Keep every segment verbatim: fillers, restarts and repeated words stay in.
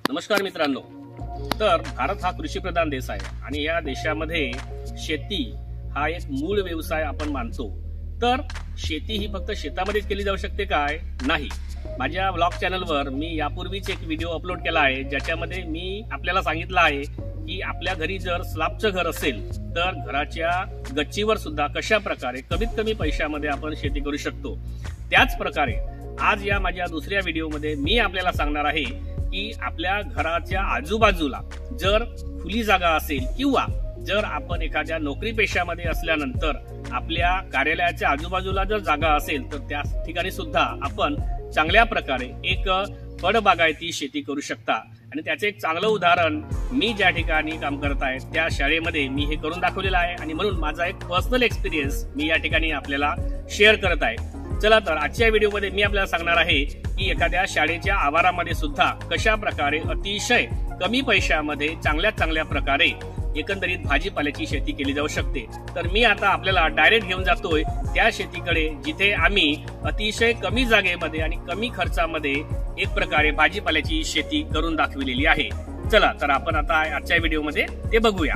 नमस्कार मित्रांनो. तर भारत हा कृषीप्रधान देश आहे आणि या देशामध्ये शेती हा एक मूळ व्यवसाय आपण मानतो. तर शेती ही फक्त शेतामध्येच केली जाऊ शकते काय? नाही. माझ्या ब्लॉग चॅनलवर मी यापूर्वीच एक व्हिडिओ अपलोड केला आहे ज्याच्यामध्ये मी आपल्याला सांगितलं आहे की आपल्या घरी जर स्लॅबचं घर असेल तर घराच्या गच्चीवर सुद्धा कशा प्रकारे कमीत कमी पैशामध्ये आपण शेती करू शकतो. त्याच प्रकारे आज या माझ्या दुसऱ्या व्हिडिओमध्ये मी आपल्याला सांगणार आहे की आपल्या घराच्या आजूबाजूला जर खुली जागा असेल किंवा जर आपण एखाद्या नोकरी पेशामध्ये असल्यानंतर आपल्या कार्यालयाच्या आजूबाजूला जर जागा असेल तर त्या ठिकाणी सुद्धा आपण चांगल्या प्रकारे एक फळबागायती शेती करू शकता. आणि त्याचे एक चांगलं उदाहरण मी ज्या ठिकाणी काम करत आहे त्या शाळेमध्ये मी हे करून दाखवलेलं आहे आणि म्हणून माझा एक पर्सनल एक्सपिरियन्स मी या ठिकाणी आपल्याला शेअर करत आहे. चला तर आजच्या व्हिडिओमध्ये मी आपल्याला सांगणार आहे की एखाद्या शाळेच्या आवारामध्ये सुद्धा कशा प्रकारे अतिशय कमी पैशामध्ये चांगल्या चांगल्या प्रकारे एकंदरीत भाजीपाल्याची शेती केली जाऊ शकते. तर मी आता आपल्याला डायरेक्ट घेऊन जातोय त्या शेतीकडे जिथे आम्ही अतिशय कमी जागेमध्ये आणि कमी खर्चामध्ये एक प्रकारे भाजीपाल्याची शेती करून दाखविलेली आहे. चला तर आपण आता आजच्या व्हिडिओमध्ये ते बघूया.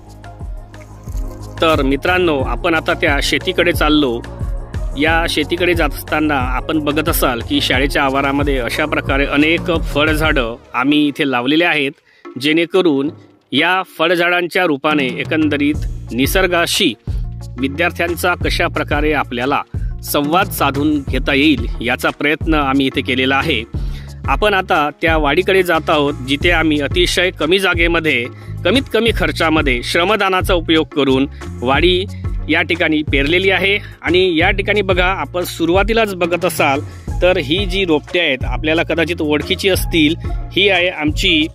तर मित्रांनो, आपण आता त्या शेतीकडे चाललो. या शेतीकडे जात असताना आपण बघत असाल की शाळेच्या आवारामध्ये अशा प्रकारे अनेक फळझाडं आम्ही इथे लावलेले आहेत, जेणेकरून या फळझाडांच्या रूपाने एकंदरीत निसर्गाशी विद्यार्थ्यांचा कशा प्रकारे आपल्याला संवाद साधून घेता येईल याचा प्रयत्न आम्ही इथे केलेला आहे. आपण आता त्या वाडीकडे जात आहोत जिथे आम्ही अतिशय कमी जागेमध्ये कमीत कमी खर्चामध्ये श्रमदानाचा उपयोग करून वाडी या ठिकाणी पेरलेली आहे. आणि या ठिकाणी बघा, आपण सुरुवातीलाच बघत असाल तर ही जी रोपटे आहेत आपल्याला कदाचित ओळखीची असतील. ही आहे आमची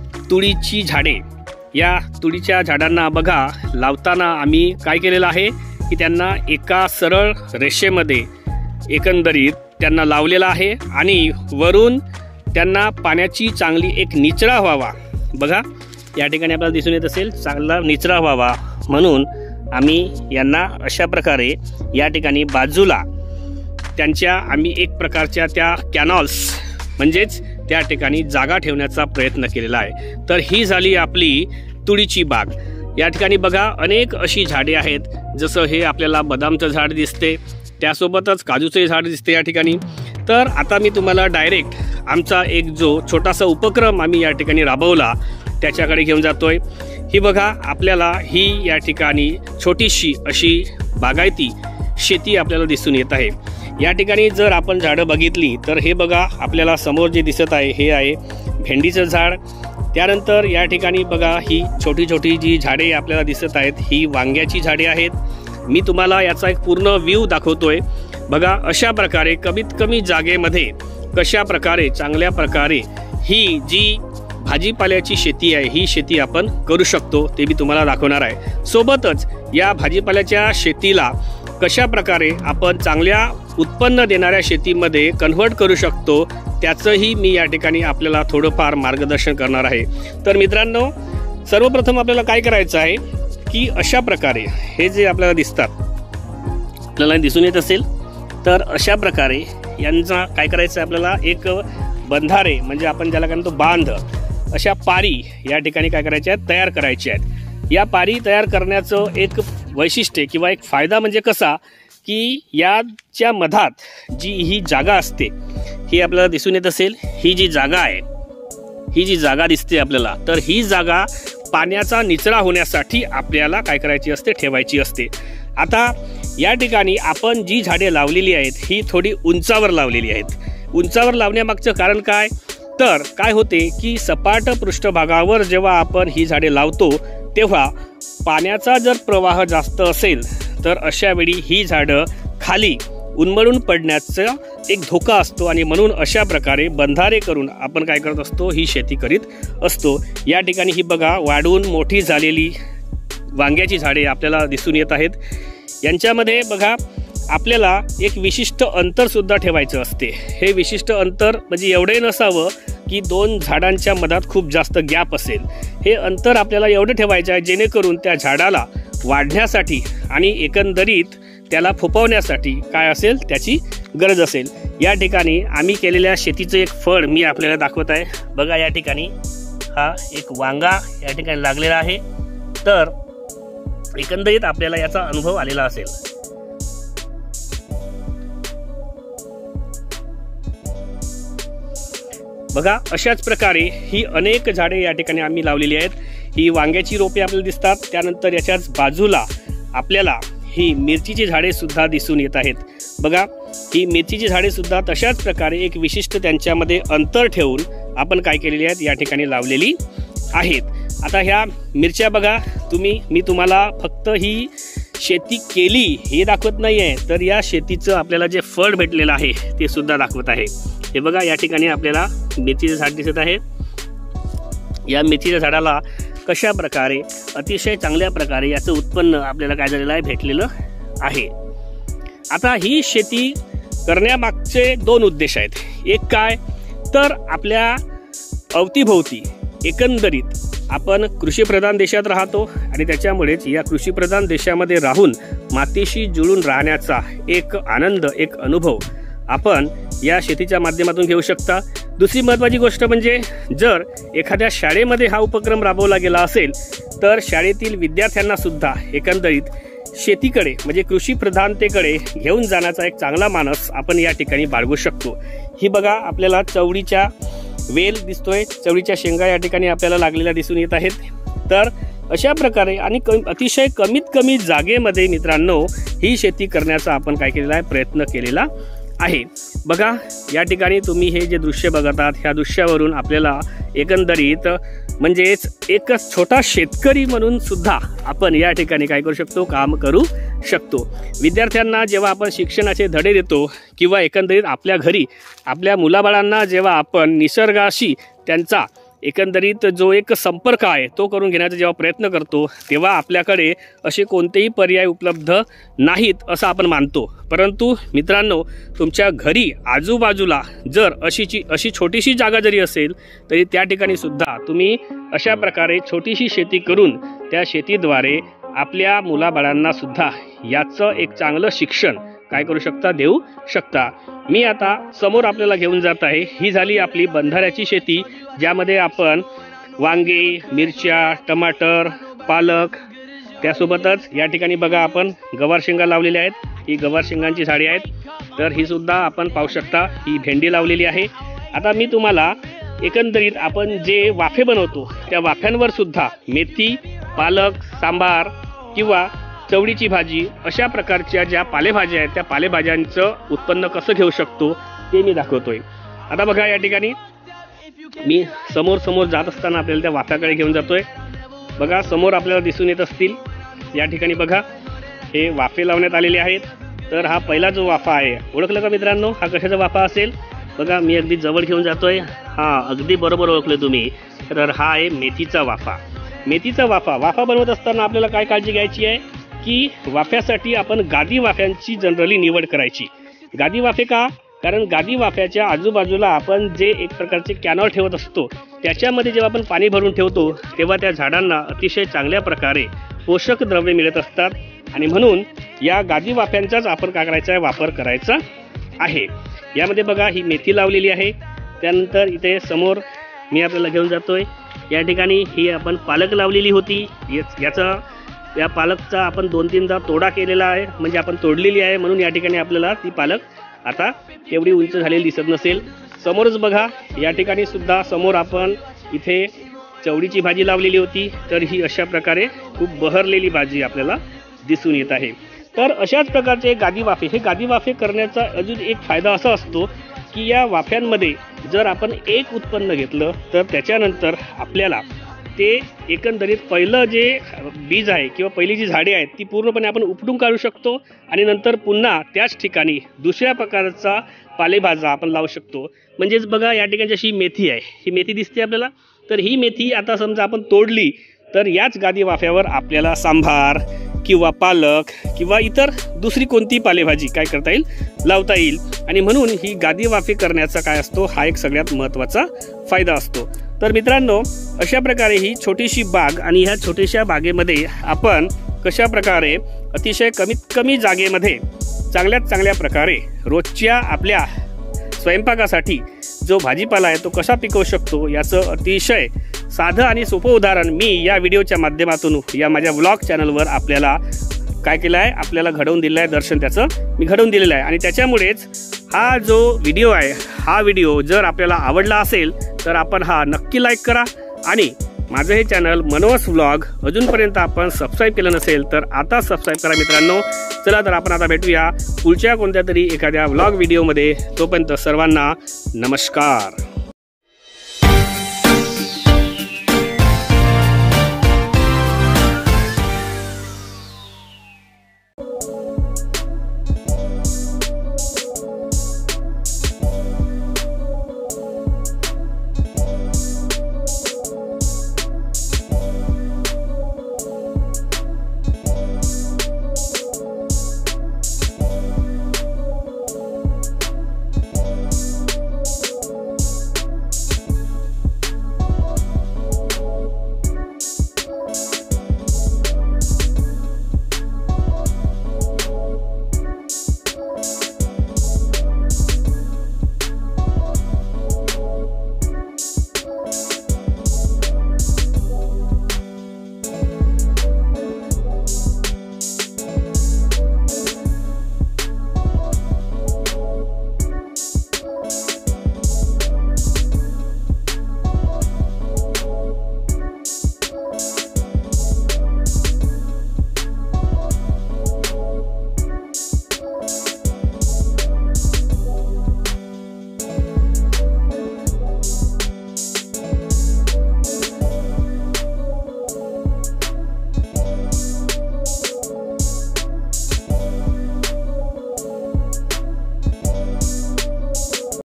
तुळीची झाडे. या तुळीच्या झाडांना बघा लावताना आम्ही काय केलेलं आहे की त्यांना एका सरळ रेषेमध्ये एकंदरीत त्यांना लावलेलं आहे आणि वरून त्यांना पाण्याची चांगली एक निचरा व्हावा. बघा या ठिकाणी आपल्याला दिसून येत असेल चांगला निचरा व्हावा म्हणून आम्ही यांना अशा प्रकारे या ठिकाणी बाजूला त्यांच्या आम्ही एक प्रकारच्या त्या कॅनॉल्स म्हणजेच त्या ठिकाणी जागा ठेवण्याचा प्रयत्न केलेला आहे. तर ही झाली आपली तुळीची बाग. या ठिकाणी बघा अनेक अशी झाडे आहेत, जसं हे आपल्याला बदामचं झाड दिसते, त्यासोबतच काजूचे झाड दिसते या ठिकाणी. तर आता मी तुम्हाला डायरेक्ट आमचा एक जो छोटासा उपक्रम आम्ही या ठिकाणी राबवला त्याच्याकडे घेऊन जातोय. ही बघा आपल्याला ही या ठिकाणी छोटीशी अशी बागायती शेती आपल्याला दिसून येत आहे. या ठिकाणी जर आपण झाडं बघितली तर हे बघा आपल्याला समोर जे दिसत आहे हे आहे भेंडीचं झाड. त्यानंतर या ठिकाणी बघा ही छोटी छोटी जी झाडे आपल्याला दिसत आहेत ही वांग्याची झाडे आहेत. मी तुम्हाला याचा एक पूर्ण व्ह्यू दाखवतोय. बघा अशा प्रकारे कमीत कमी जागेमध्ये कशा प्रकारे चांगल्या प्रकारे ही जी भाजीपाल्याची शेती आहे ही शेती आपण करू शकतो ते मी तुम्हाला दाखवणार आहे. सोबतच या भाजीपाल्याच्या शेतीला कशा प्रकारे आपण चांगल्या उत्पन्न देणाऱ्या शेतीमध्ये कन्व्हर्ट करू शकतो त्याचंही मी या ठिकाणी आपल्याला थोडंफार मार्गदर्शन करणार आहे. तर मित्रांनो, सर्वप्रथम आपल्याला काय करायचं आहे की अशा प्रकारे हे जे आपल्याला दिसतात आपल्याला दिसून येत असेल तर अशा प्रकारे यांचा काय करायचं आहे आपल्याला एक बंधारे म्हणजे आपण ज्याला काय म्हणतो बांध, अशा पारी या ठिकाणी काय करायच्या आहेत तयार करायच्या आहेत. या पारी तयार करण्याचं एक वैशिष्ट्य किंवा एक फायदा म्हणजे कसा की याच्या मधात जी ही जागा असते ही आपल्याला दिसून येत असेल. ही जी जागा आहे ही जी जागा दिसते आपल्याला तर ही जागा पाण्याचा निचरा होण्यासाठी आपल्याला काय करायची असते ठेवायची असते. आता या ठिकाणी आपण जी झाडे लावलेली आहेत ही थोडी उंचावर लावलेली आहेत. उंचावर लावण्यामागचं कारण काय तर काय होते की सपाट पृष्ठभागावर जेव्हा आपण ही झाडे लावतो तेव्हा पाण्याचा जर प्रवाह जास्त असेल तर अशा वेळी ही झाडं खाली उन्मळून पडण्याचा एक धोका असतो आणि म्हणून अशा प्रकारे बंधारे करून आपण काय करत असतो ही शेती करीत असतो. या ठिकाणी ही बघा वाढून मोठी झालेली वांग्याची झाडे आपल्याला दिसून येत आहेत. यांच्यामध्ये बघा आपल्याला एक विशिष्ट अंतर सुद्धा ठेवायचं असते. हे विशिष्ट अंतर म्हणजे एवढे नसावं की दोन झाडांच्या मधात खूप जास्त गॅप असेल. हे अंतर आपल्याला एवढं ठेवायचं आहे जेणेकरून त्या झाडाला वाढण्यासाठी आणि एकंदरीत त्याला फुपवण्यासाठी काय असेल त्याची गरज असेल. या ठिकाणी आम्ही केलेल्या शेतीचं एक फळ मी आपल्याला दाखवत आहे। बघा या ठिकाणी हा एक वांगा या ठिकाणी लागलेला आहे। तर एकंदरीत आपल्याला याचा अनुभव आलेला असेल। बघा अशाच प्रकारे ही अनेक झाडे या ठिकाणी आम्ही लावलेली आहेत। ही वांग्याची रोपे आपल्याला दिसतात, त्यानंतर याच्याच बाजूला आपल्याला ही मिरचीची झाडे सुद्धा दिसून येत आहेत। बघा ही मिरचीची झाडे सुद्धा तशाच प्रकारे एक विशिष्ट त्यांच्यामध्ये अंतर ठेवून आपण काय केलेली आहेत या ठिकाणी लावलेली आहेत। आता ह्या मिरच्या बघा तुम्ही, मी तुम्हाला फक्त ही शेती केली हे दाखवत नाही आहे, तर या शेतीचं आपल्याला जे फळ भेटलेलं आहे ते सुद्धा दाखवत आहे। हे बघा या ठिकाणी आपल्याला मिरचीचे झाड दिसत आहे। या मिरचीच्या झाडाला कशा प्रकारे अतिशय चांगल्या प्रकारे याचं उत्पन्न आपल्याला काय झालेलं आहे भेटलेलं आहे। आता ही शेती करण्यामागचे दोन उद्देश आहेत। एक काय तर आपल्या अवतीभोवती एकंदरीत आपण कृषीप्रधान देशात राहतो आणि त्याच्यामुळेच या कृषीप्रधान देशामध्ये राहून मातीशी जुळून राहण्याचा एक आनंद, एक अनुभव आपण या शेतीच्या माध्यमातून घेऊ शकता। दुसरी महत्त्वाची गोष्ट म्हणजे जर एखाद्या शाळेमध्ये हा उपक्रम राबवला गेला असेल तर शाळेतील विद्यार्थ्यांना सुद्धा एकंदरीत शेतीकडे म्हणजे कृषी प्रधानतेकडे घेऊन जाण्याचा एक चांगला मानस आपण या ठिकाणी बाळगू शकतो। ही बघा आपल्याला चवळीच्या वेल दिसतोय, चवळीच्या शेंगा या ठिकाणी आपल्याला लागलेल्या दिसून येत आहेत। तर अशा प्रकारे आणि अतिशय कमीत कमी जागेमध्ये मित्रांनो ही शेती करण्याचा आपण काय केलेला आहे प्रयत्न केलेला आहे। बघा या ठिकाणी तुम्ही हे जे दृश्य बघत आहात ह्या दृश्यावरून आपल्याला एकंदरीत म्हणजेच एक छोटा शेतकरी म्हणून सुद्धा आपण या ठिकाणी काय करू शकतो काम करू शकतो। विद्यार्थ्यांना जेव्हा आपण शिक्षणाचे धडे देतो किंवा एकंदरीत आपल्या घरी आपल्या मुलाबाळांना जेव्हा आपण निसर्गाशी त्यांचा एकंदरीत जो एक संपर्क आहे तो करून घेण्याचा जेव्हा प्रयत्न करतो तेव्हा आपल्याकडे असे कोणतेही पर्याय उपलब्ध नाहीत असं आपण मानतो। परंतु मित्रांनो तुमच्या घरी आजूबाजूला जर अशीची अशी छोटीशी जागा जरी असेल तरी त्या ठिकाणी सुद्धा तुम्ही अशा प्रकारे छोटीशी शेती करून त्या शेतीद्वारे आपल्या मुलाबाळांना सुद्धा याचं एक चांगलं शिक्षण काय करू शकता देऊ शकता। मी आता समोर आपल्याला घेऊन जात आहे, ही झाली आपली बंधाऱ्याची शेती ज्यामध्ये आपण वांगे, मिरच्या, टमाटर, पालक त्यासोबतच या ठिकाणी बघा आपण गवार शेंगा लावलेल्या आहेत। ही गवार शेंगांची झाडे आहेत। तर ही सुद्धा आपण पाहू शकता ही भेंडी लावलेली आहे। आता मी तुम्हाला एकंदरीत आपण जे वाफे बनवतो त्या वाफ्यांवर सुद्धा मेथी, पालक, सांबार किंवा चवळीची भाजी अशा प्रकारच्या ज्या पालेभाज्या आहेत त्या पालेभाज्यांचं उत्पन्न कसं घेऊ शकतो ते मी दाखवतोय। आता बघा या ठिकाणी मी समोर समोर जात असताना आपल्याला त्या वाफ्याकडे घेऊन जातोय। बघा समोर आपल्याला दिसून येत असतील या ठिकाणी बघा हे वाफे लावण्यात आलेले आहेत। तर हा पहिला जो वाफा आहे ओळखलं का मित्रांनो, हा कशाचा वाफा असेल? बघा मी अगदी जवळ घेऊन जातोय। हा अगदी बरोबर ओळखले तुम्ही। तर हा आहे मेथीचा वाफा। मेथीचा वाफा वाफा बनवत असताना आपल्याला काय काळजी घ्यायची आहे की वाफ्यासाठी आपण गादी वाफ्यांची जनरली निवड करायची। गादी वाफे का? कारण गादी वाफ्याच्या आजूबाजूला आपण जे एक प्रकारचे कॅनॉल ठेवत असतो त्याच्यामध्ये जेव्हा आपण पाणी भरून ठेवतो तेव्हा त्या झाडांना अतिशय चांगल्या प्रकारे पोषक द्रव्ये मिळत असतात आणि म्हणून या गादी वाफ्यांचाच आपण काय करायचा आहे वापर करायचा आहे। यामध्ये बघा ही मेथी लावलेली आहे। त्यानंतर इथे समोर मी आपल्याला घेऊन जातोय या ठिकाणी ही आपण पालक लावलेली होती। याचा या पालकचा आपण दोन तीनदा तोडा केलेला आहे म्हणजे आपण तोडलेली आहे म्हणून या ठिकाणी आपल्याला ती पालक आता तेवढी उंच झालेली दिसत नसेल। समोरच बघा या ठिकाणी सुद्धा समोर आपण इथे चवळीची भाजी लावलेली होती। तर ही अशा प्रकारे खूप बहरलेली भाजी आपल्याला दिसून येत आहे। तर अशाच प्रकारचे गादी वाफे हे गादी वाफे करण्याचा अजून एक फायदा असा असतो की या वाफ्यांमध्ये जर आपण एक उत्पन्न घेतलं तर त्याच्यानंतर आपल्याला ते एकंदरीत पहिलं जे बीज आहे किंवा पहिली जी झाडे आहेत ती पूर्णपणे आपण उपटून काढू शकतो आणि नंतर पुन्हा त्याच ठिकाणी दुसऱ्या प्रकारचा पालेभाज्या आपण लावू शकतो। म्हणजेच बघा या ठिकाणी जशी मेथी आहे ही मेथी दिसते आपल्याला, तर ही मेथी आता समजा आपण तोडली तर याच गादी वाफ्यावर आपल्याला सांभार किंवा पालक किंवा इतर दुसरी कोणती पालेभाजी काय करता येईल लावता येईल आणि म्हणून ही गादी वाफे करण्याचा काय असतो हा एक सगळ्यात महत्त्वाचा फायदा असतो। तर मित्रांनो अशा प्रकारे ही छोटीशी बाग आणि ह्या छोट्याशा बागेमध्ये आपण कशा प्रकारे अतिशय कमीत कमी जागेमध्ये चांगल्यात चांगल्या प्रकारे रोजच्या आपल्या स्वयंपाकासाठी जो भाजीपाला आहे तो कसा पिकवू शकतो याचं अतिशय साधं आणि सोपं उदाहरण मी या व्हिडिओच्या माध्यमातून या माझ्या व्लॉग चॅनलवर आपल्याला काय केलं आहे, आपल्याला घडवून दिलं आहे, दर्शन त्याचं मी घडवून दिलेलं आहे। आणि त्याच्यामुळेच हा जो व्हिडिओ आहे, हा व्हिडिओ जर आपल्याला आवडला असेल तर आपण हा नक्की लाईक करा आणि माझं हे चॅनल मनोज व्लॉग अजूनपर्यंत आपण सबस्क्राईब केलं नसेल तर आता सबस्क्राईब करा मित्रांनो। चला तर आपण आता भेटूया पुढच्या कोणत्या तरी एखाद्या व्लॉग व्हिडिओमध्ये। तोपर्यंत सर्वांना नमस्कार।